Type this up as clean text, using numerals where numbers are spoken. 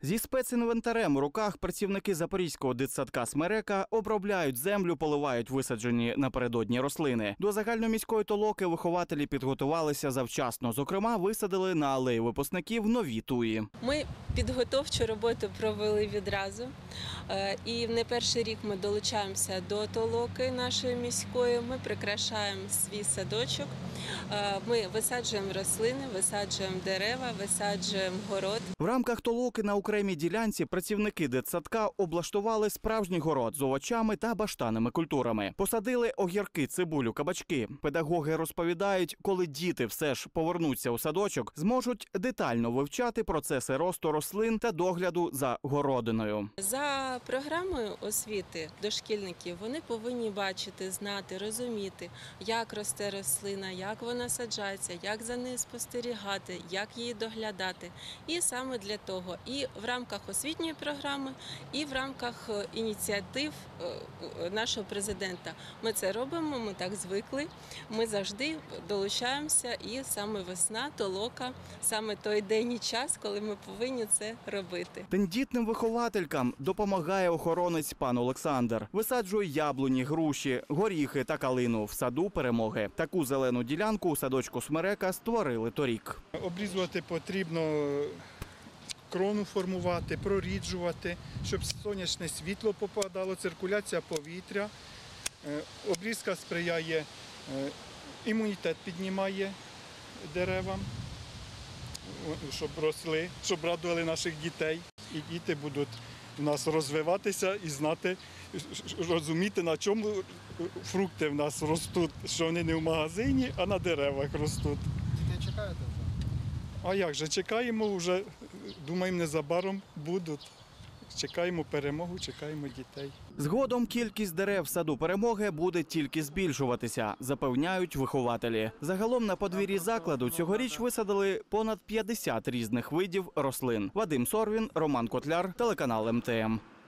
Зі спецінвентарем у руках працівники Запорізького дитсадка «Смерека» обробляють землю, поливають висаджені напередодні рослини. До загальноміської толоки вихователі підготувалися завчасно. Зокрема, висадили на алеї випускників нові туї. Ми підготовчу роботу провели відразу. І не перший рік ми долучаємося до толоки нашої міської. Ми прикрашаємо свій садочок. Ми висаджуємо рослини, висаджуємо дерева, висаджуємо город. В рамках толоки на окремій ділянці працівники дитсадка облаштували справжній город з овочами та баштанними культурами. Посадили огірки, цибулю, кабачки. Педагоги розповідають, коли діти все ж повернуться у садочок, зможуть детально вивчати процеси росту рослин та догляду за городиною. За програмою освіти дошкільників вони повинні бачити, знати, розуміти, як росте рослина, як вона саджається, як за нею спостерігати, як її доглядати. І саме для того і в рамках освітньої програми, і в рамках ініціатив нашого президента. Ми це робимо, ми так звикли, ми завжди долучаємося, і саме весна, толока, саме той день і час, коли ми повинні це робити. Тендітним вихователькам допомагає охоронець пан Олександр. Висаджує яблуні, груші, горіхи та калину в саду «Перемоги». Таку зелену ділянку у садочку «Смерека» створили торік. Обрізувати потрібно, крону формувати, проріджувати, щоб сонячне світло попадало, циркуляція повітря. Обрізка сприяє, імунітет піднімає деревам, щоб росли, щоб радували наших дітей. І діти будуть у нас розвиватися і знати, розуміти, на чому фрукти в нас ростуть, що вони не в магазині, а на деревах ростуть. Дітей чекаєте вже? А як же, чекаємо вже, думаємо, незабаром будуть. Чекаємо перемогу, чекаємо дітей. Згодом кількість дерев в саду «Перемоги» буде тільки збільшуватися, запевняють вихователі. Загалом на подвір'ї закладу цьогоріч висадили понад 50 різних видів рослин. Вадим Сорвін, Роман Котляр, телеканал МТМ.